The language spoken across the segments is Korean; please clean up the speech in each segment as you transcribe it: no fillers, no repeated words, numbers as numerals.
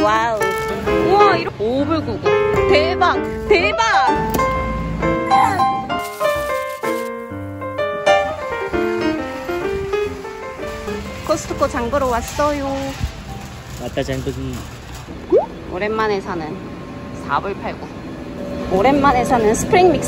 와우. 우와, 이렇게 5불 99. 대박! 대박! 코스트코 장 보러 왔어요. 왔다 장보기. 오랜만에 사는 4불 89. 오랜만에 사는 스프링 믹스.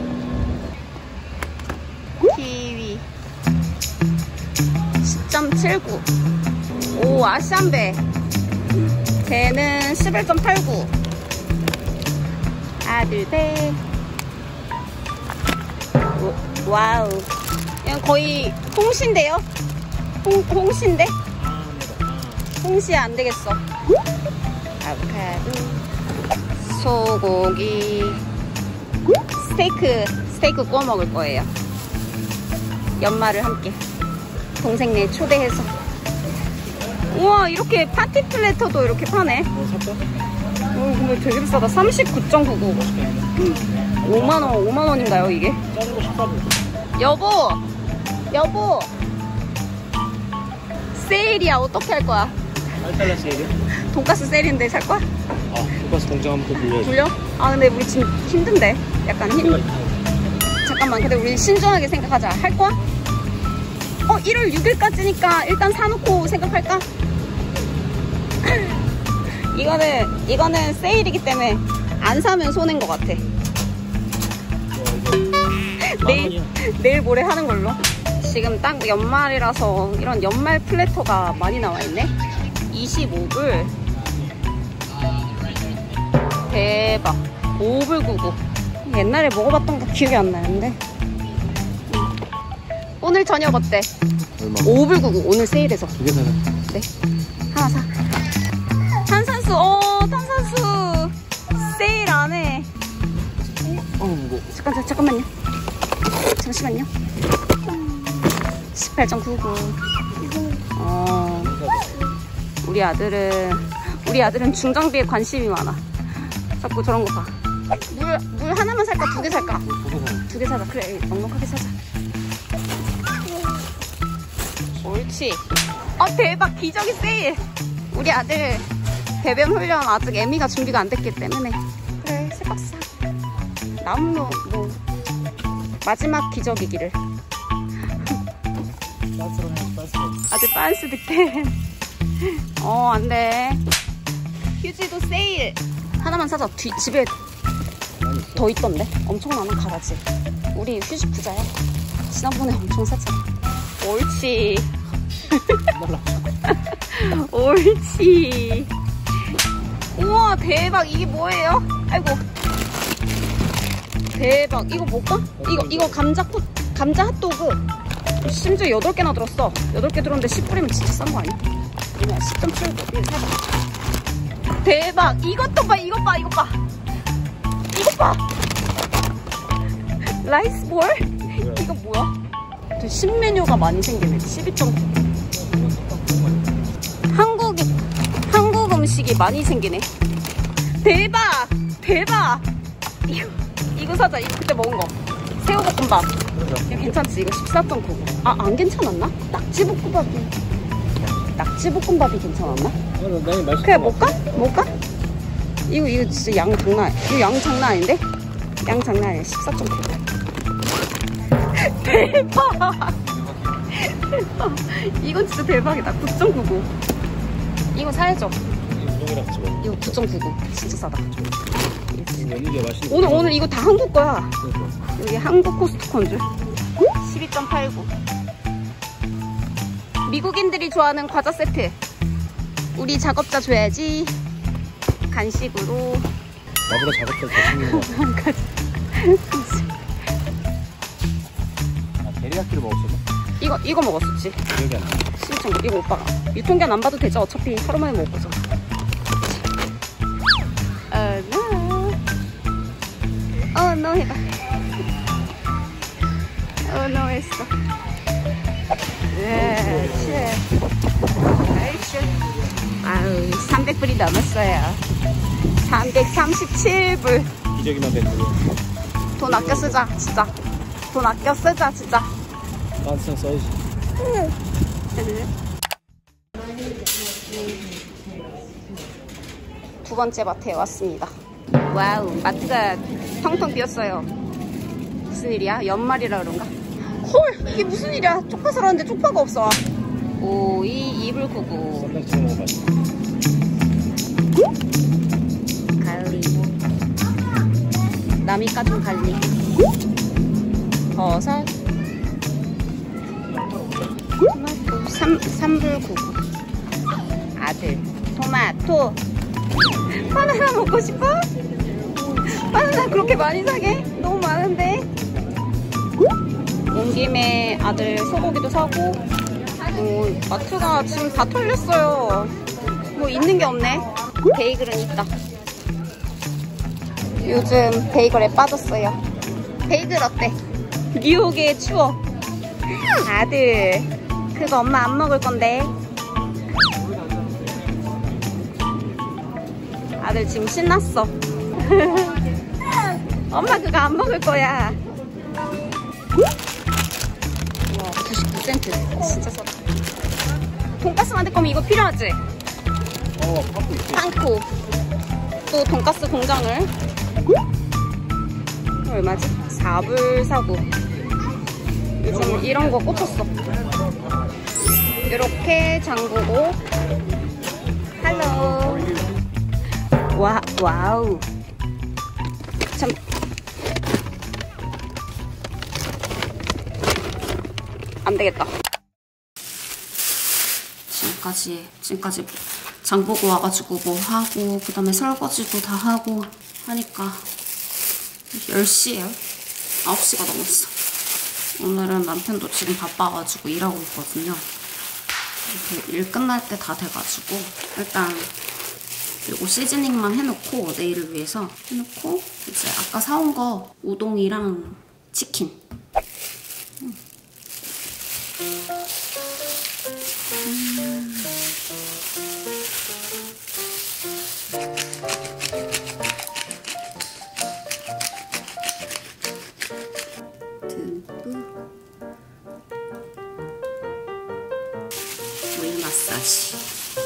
키위 10.79. 오, 아시안배 배는 11.89. 아들배. 와우, 이건 거의 홍시인데요? 홍시인데? 홍시 안 되겠어. 아보카도, 소고기, 스테이크 구워 먹을 거예요. 연말을 함께 동생네 초대해서. 우와, 이렇게 파티 플래터도 이렇게 파네. 샀다? 근데 되게 비싸다. 39.99. 5만원인가요 이게? 작은 거 14불. 여보 세일이야. 어떻게 할 거야? 8달러 세일이야? 돈가스 세일인데 살 거야? 아, 돈가스 공장 한번 더 돌려야지. 돌려? 아, 근데 우리 지금 힘든데? 약간 잠깐만, 근데 우리 신중하게 생각하자. 할 거야? 1월 6일까지니까 일단 사놓고 생각할까? 이거는 세일이기 때문에 안 사면 손해인 것 같아. 내일 모레 하는 걸로. 지금 딱 연말이라서 이런 연말 플래터가 많이 나와 있네. 25불. 대박. 5불 99. 옛날에 먹어봤던 거 기억이 안 나는데. 오늘 저녁 어때? 얼마? 5불 99. 오늘 세일해서. 2개 사자. 네. 하나 사. 탄산수. 탄산수. 세일 안 해. 무거워. 잠깐만요. 잠시만요. 18.99. 우리 아들은 중장비에 관심이 많아. 자꾸 저런 거 봐. 물 하나만 살까? 2개 살까? 2개 사자. 그래, 넉넉하게 사자. 옳지. 대박. 기저귀 세일. 우리 아들 배변 훈련 아직 애미가 준비가 안 됐기 때문에. 그래, 세 박스 사. 남은 마지막 기저귀기를. 아주 빤스 득템. 안돼. 휴지도 세일. 하나만 사자. 집에 더 있던데? 엄청 많은 가라지. 우리 휴지 부자야. 지난번에 엄청 샀잖아. 옳지. 옳지. 우와, 대박. 이게 뭐예요? 아이고. 대박. 이거 뭘까? 이거 감자 핫도그. 심지어 8개나 들었어. 8개 들었는데 10불이면 진짜 싼 거 아니야? 그냥 10.75. 대박. 이것도 봐. 이거 봐. 라이스 볼? 이거 뭐야? 신메뉴가 많이 생기네. 12.9. 한국 음식이 많이 생기네. 대박. 이거 사자. 이거 그때 먹은 거. 새우볶음밥. 이거 괜찮지? 이거 14.99. 안 괜찮았나? 낙지볶음밥이 괜찮았나? 그래, 먹까? 이거 진짜 양 장난. 이거 양 장난 아닌데? 양 장난 아니야. 14.9. 대박. 이건 진짜 대박이다. 9.99. 이거 사야죠. 이거 9.99. 진짜 싸다. 오늘 이거 다 한국 거야. 여기 한국 코스트코인 줄. 12.89. 미국인들이 좋아하는 과자 세트. 우리 작업자 줘야지. 간식으로. 나보다 작업자 더 챙기는 거 같아. 데리야끼를 먹었었나? 이거 먹었었지. 기억이 안 나. 신청. 이거 오빠가 유통기한 안 봐도 되죠. 어차피 하루 만에 먹을 거죠. no 해봐. no 했어. 아유, 300불이 넘었어요. 337불. 기저귀만 100불. 돈 아껴 쓰자, 진짜. 돈 아껴 쓰자, 진짜. 반스는 써야지. 두 번째 마트에 왔습니다. 와우, 마트가 텅텅 비었어요. 무슨 일이야? 연말이라 그런가? 헐, 이게 무슨 일이야? 쪽파 사러 왔는데 쪽파가 없어. 오이 이불 구구. 썰렁지 먹어봤어. 갈리. 남이 까준 갈리. 버섯. 토마토. 삼불 구구. 아들. 토마토. 바나나 먹고 싶어? 바나나 그렇게 많이 사게? 너무 많은데? 온 김에 아들 소고기도 사고. 마트가 지금 다 털렸어요. 뭐 있는 게 없네. 베이글은 있다. 요즘 베이글에 빠졌어요. 베이글 어때? 뉴욕의 추억. 아들, 그거 엄마 안 먹을 건데. 아들 지금 신났어. 엄마 그거 안 먹을 거야. 와, 99센트. 진짜 싸다. 돈가스 만들 거면 이거 필요하지? 파고 있어. 판코. 또 돈가스 공장을. 얼마지? 4불 사고. 요즘 이런 거 꽂혔어. 이렇게 잠그고. 할로. 와우. 참. 안 되겠다. 지금까지 장 보고 와가지고 뭐 하고, 그 다음에 설거지도 다 하고 하니까 10시에요? 9시가 넘었어. 오늘은 남편도 지금 바빠가지고 일하고 있거든요. 이렇게 일 끝날 때 다 돼가지고 일단 그리고 시즈닝만 해놓고 내일을 위해서 해놓고 이제 아까 사온 거 우동이랑 치킨. 물 마사지.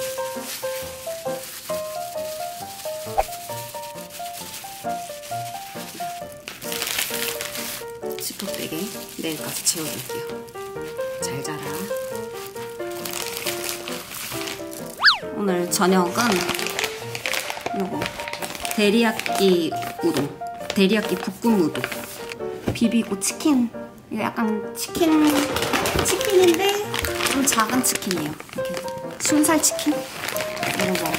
지퍼백에 내일까지 채워둘게요. 잘 자라. 오늘 저녁은 요거 데리야끼 우동, 데리야끼 볶음 우동, 비비고 치킨. 이거 약간 치킨인데 좀 작은 치킨이에요. 이렇게 순살 치킨 이런 거.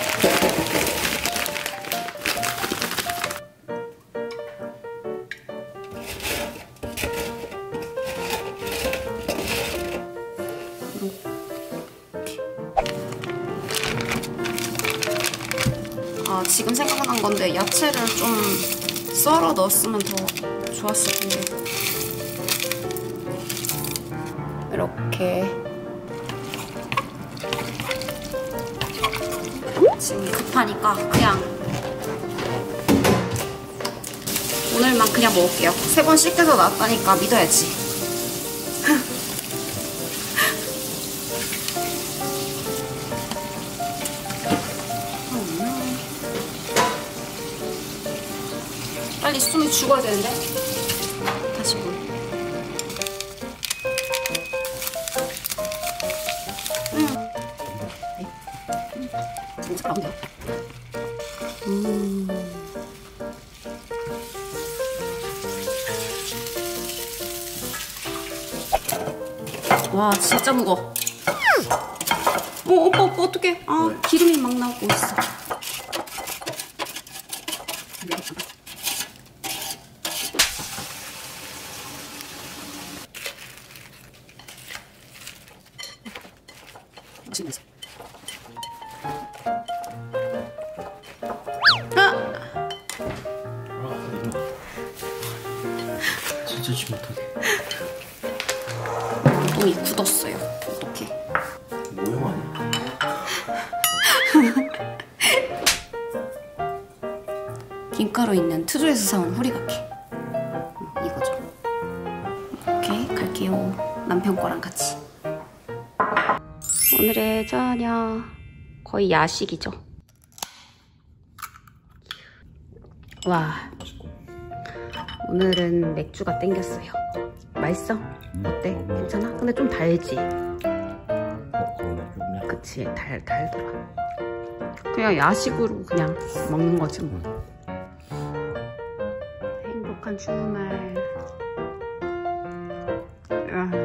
지금 생각난 건데 야채를 좀 썰어 넣었으면 더 좋았을 텐데. 이렇게 지금 급하니까 그냥 오늘만 그냥 먹을게요. 3번 씻겨서 나왔다니까 믿어야지. 빨리 숨이 죽어야 되는데. 다시 물. 진짜 가운데요. 와, 진짜 무거워. 오빠 어떡해. 기름이 막 나오고 있어. 진짜 지 못하게. 똥이 굳었어요. 어떡해. 모형 아니야? 김가루 있는 트조에서 사온 후리가케. 이거죠. 이렇게 갈게요. 남편 거랑 같이. 오늘의 저녁 거의 야식이죠. 와, 맛있고. 오늘은 맥주가 땡겼어요. 맛있어? 어때? 괜찮아? 근데 좀 달지? 그러네. 좀 약간. 그치, 달더라. 그냥 야식으로 그냥 먹는 거지 뭐. 행복한 주말.